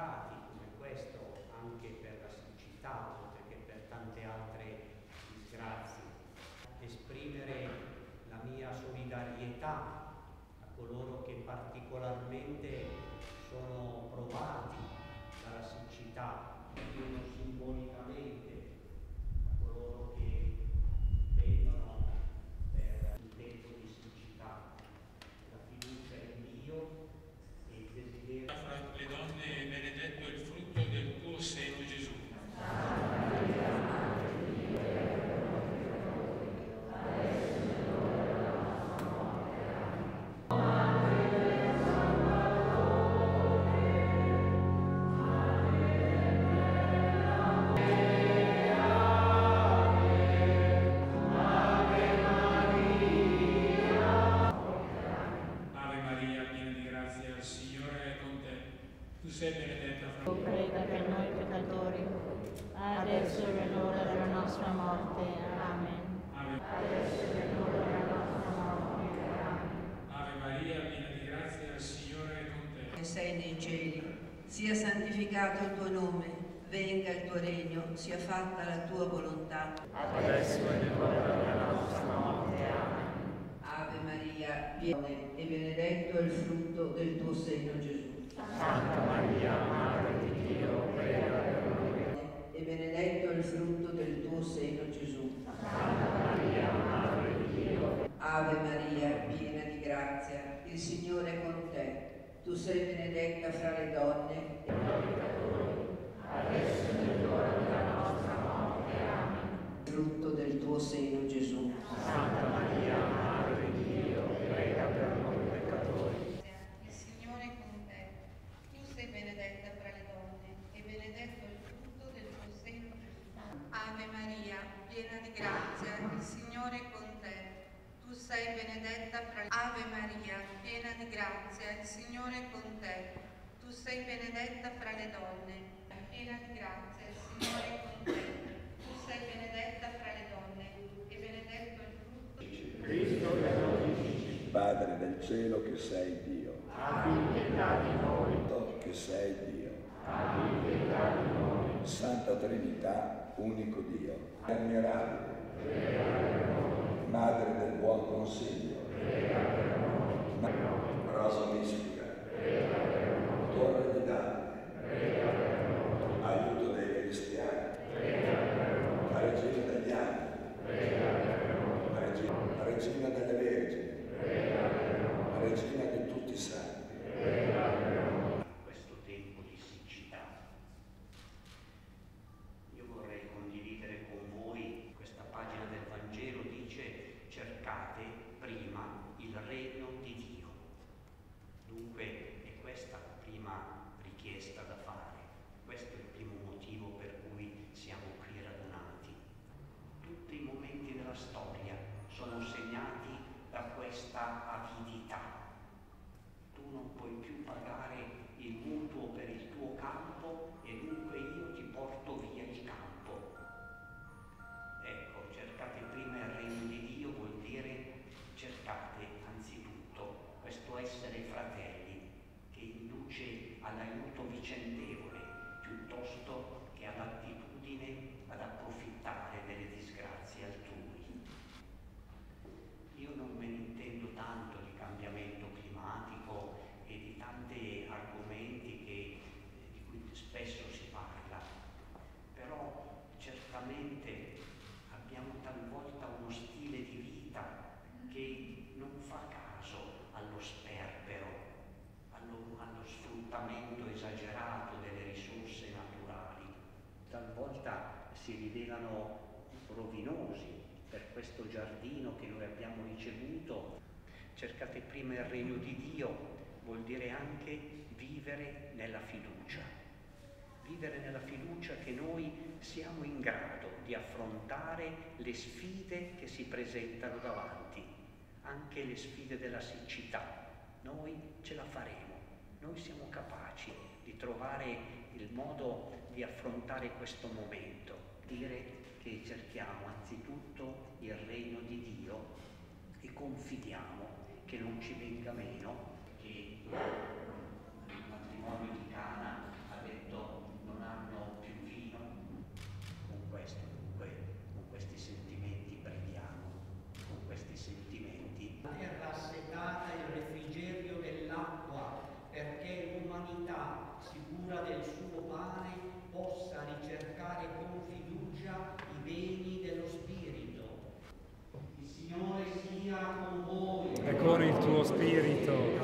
significati come questo anche per la siccità, oltre che per tante altre disgrazie. Esprimere la mia solidarietà a coloro che particolarmente sono provati dalla siccità, almeno simbolicamente, a coloro che vengono per un tempo di siccità. La fiducia in Dio e il desiderio. Fra le donne benedetto il frutto del tuo seno, Gesù. Tu sei benedetta fra le donne. Prega per noi peccatori, adesso è l'ora della nostra morte. Amen. Adesso è l'ora della nostra morte. Amen. Ave Maria, piena di grazia, il Signore è con te. Che sei nei cieli, sia santificato il tuo nome, venga il tuo regno, sia fatta la tua volontà. Adesso è l'ora della nostra morte. Amen. Ave Maria, piena e benedetto il frutto del tuo seno, Gesù. Santa Maria, Madre di Dio, prega per noi. E benedetto il frutto del tuo seno, Gesù. Santa Maria, Madre di Dio. Ave Maria, piena di grazia, il Signore è con te. Tu sei benedetta fra le donne. Adesso è l'ora della nostra morte. Amen. Frutto del tuo seno, Gesù. Santa Maria, Madre di Dio, prega per noi peccatori. Il Signore è con te. Tu sei benedetta fra le donne e benedetto il frutto del tuo seno, Gesù. Ave Maria, piena di grazia, il Signore è con te. Tu sei benedetta fra le donne. Ave Maria, piena di grazia, il Signore è con te. Tu sei benedetta fra le donne. Piena di grazia, il Signore è con te. Tu sei benedetta fra le donne e benedetto il frutto. Cristo che noi dici, Padre del cielo che sei Dio, Abbi pietà di noi. che sei Dio, Abbi pietà di noi. Santa Trinità, unico Dio, ammirabile, Madre del buon consiglio, Rosa mistica, Torre di Davide, aiuto dei cristiani, Regina degli angeli, Regina delle vergini, Regina di tutti i santi. Questo tempo di siccità. Io vorrei condividere con voi questa pagina del Vangelo, dice: cercate prima il regno di Dio. Dunque è questa la prima richiesta da fare, questo è il primo motivo per cui siamo qui radunati. Tutti i momenti della storia sono segnati da questa avidità. Tu non puoi più pagare il mutuo per il tuo campo e dunque io ti porto via il campo. Ecco, cercate prima il regno di Dio vuol dire cercate anzitutto questo essere fratelli che induce all'aiuto vicendevole piuttosto che all'attitudine ad approfittare delle disgrazie altrui. Io non me ne intendo tanto di cambiamento climatico e di tanti argomenti di cui spesso si parla, però certamente abbiamo talvolta uno stile di vita che non fa caso allo sperpero, allo sfruttamento esagerato delle risorse naturali. Talvolta si rivelano rovinosi per questo giardino che noi abbiamo ricevuto. Cercate prima il regno di Dio vuol dire anche vivere nella fiducia. Vivere nella fiducia che noi siamo in grado di affrontare le sfide che si presentano davanti, anche le sfide della siccità. Noi ce la faremo, noi siamo capaci di trovare il modo di affrontare questo momento, dire che cerchiamo anzitutto il regno di Dio e confidiamo che non ci venga meno, che il matrimonio di Cana ha detto sicura del suo pane, possa ricercare con fiducia i beni dello Spirito. Il Signore sia con voi. E con il tuo spirito.